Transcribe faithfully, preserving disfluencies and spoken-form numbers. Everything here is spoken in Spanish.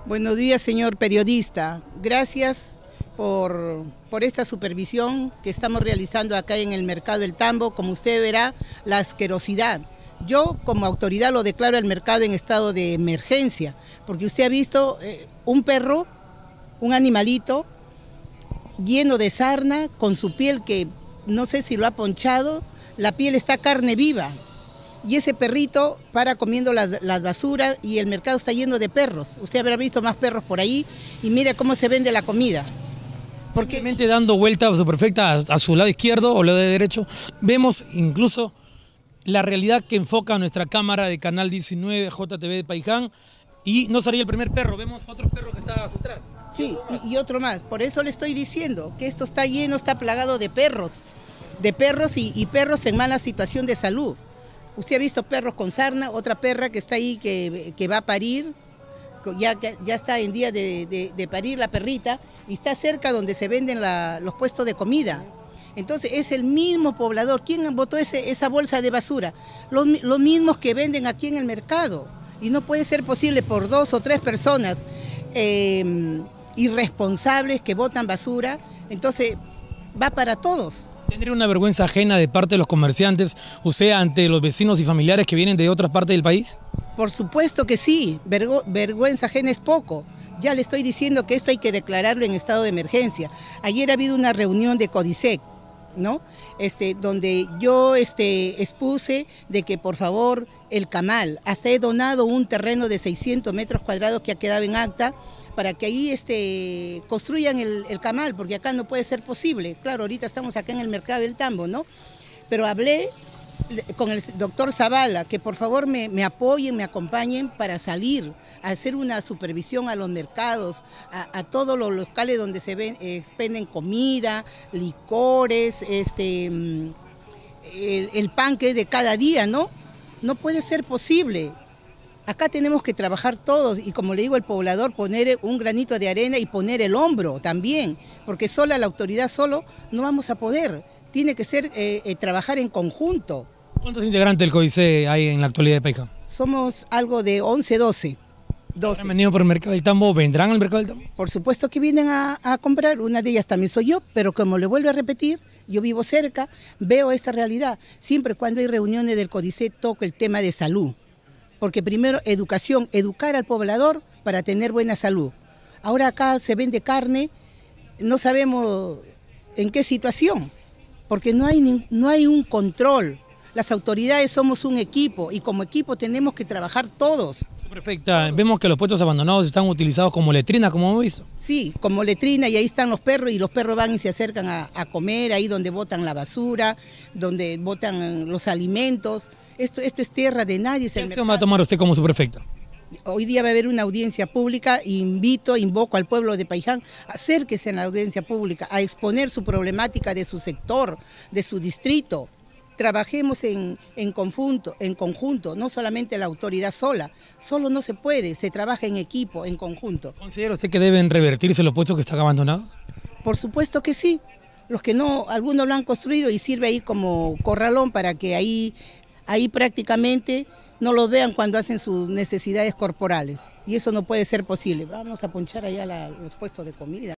Buenos días, señor periodista. Gracias por, por esta supervisión que estamos realizando acá en el Mercado del Tambo. Como usted verá, la asquerosidad. Yo, como autoridad, lo declaro el mercado en estado de emergencia, porque usted ha visto eh, un perro, un animalito, lleno de sarna, con su piel que no sé si lo ha ponchado, la piel está carne viva. Y ese perrito para comiendo las, las basuras y el mercado está lleno de perros. Usted habrá visto más perros por ahí y mire cómo se vende la comida. Porque simplemente dando vuelta perfecta a, a su lado izquierdo o lado de derecho, vemos incluso la realidad que enfoca nuestra cámara de Canal diecinueve J T V de Paiján, y no sería el primer perro, vemos otro perro que está atrás. Sí, y, y otro más. Por eso le estoy diciendo que esto está lleno, está plagado de perros, de perros y, y perros en mala situación de salud. Usted ha visto perros con sarna, otra perra que está ahí que, que va a parir, ya, ya está en día de, de, de parir la perrita, y está cerca donde se venden la, los puestos de comida. Entonces es el mismo poblador. ¿Quién botó ese, esa bolsa de basura? Los, los mismos que venden aquí en el mercado. Y no puede ser posible por dos o tres personas eh, irresponsables que botan basura. Entonces va para todos. ¿Tendría una vergüenza ajena de parte de los comerciantes, o sea, ante los vecinos y familiares que vienen de otras partes del país? Por supuesto que sí, Vergo, vergüenza ajena es poco. Ya le estoy diciendo que esto hay que declararlo en estado de emergencia. Ayer ha habido una reunión de CODISEC, ¿no? Este, donde yo este, expuse de que por favor el Camal, hasta he donado un terreno de seiscientos metros cuadrados que ha quedado en acta, para que ahí este, construyan el, el Camal, porque acá no puede ser posible. Claro, ahorita estamos acá en el Mercado del Tambo, ¿no? Pero hablé con el doctor Zavala, que por favor me, me apoyen, me acompañen para salir a hacer una supervisión a los mercados, a, a todos los locales donde se ven, eh, expenden comida, licores, este, el, el pan que es de cada día, ¿no? No puede ser posible. Acá tenemos que trabajar todos y, como le digo al poblador, poner un granito de arena y poner el hombro también, porque sola la autoridad solo no vamos a poder. Tiene que ser eh, eh, trabajar en conjunto. ¿Cuántos integrantes del CODISEC hay en la actualidad de Paiján? Somos algo de once, doce. doce. ¿Han venido por el Mercado del Tambo? ¿Vendrán al Mercado del Tambo? Por supuesto que vienen a, a comprar, una de ellas también soy yo, pero como le vuelvo a repetir, yo vivo cerca, veo esta realidad. Siempre cuando hay reuniones del CODISEC toco el tema de salud. Porque primero educación, educar al poblador para tener buena salud. Ahora acá se vende carne, no sabemos en qué situación, porque no hay, no hay un control. Las autoridades somos un equipo y como equipo tenemos que trabajar todos. Perfecta, vemos que los puestos abandonados están utilizados como letrina, como hemos visto. Sí, como letrina, y ahí están los perros, y los perros van y se acercan a, a comer, ahí donde botan la basura, donde botan los alimentos. Esto, esto es tierra de nadie. ¿Qué acción va a tomar usted como subprefecta? Hoy día va a haber una audiencia pública, invito, invoco al pueblo de Paiján, acérquese en la audiencia pública, a exponer su problemática de su sector, de su distrito. Trabajemos en, en, conjunto, en conjunto, no solamente la autoridad sola, solo no se puede, se trabaja en equipo, en conjunto. ¿Considera usted que deben revertirse los puestos que están abandonados? Por supuesto que sí, los que no, algunos lo han construido y sirve ahí como corralón para que ahí, ahí prácticamente no los vean cuando hacen sus necesidades corporales, y eso no puede ser posible. Vamos a ponchar allá la, los puestos de comida.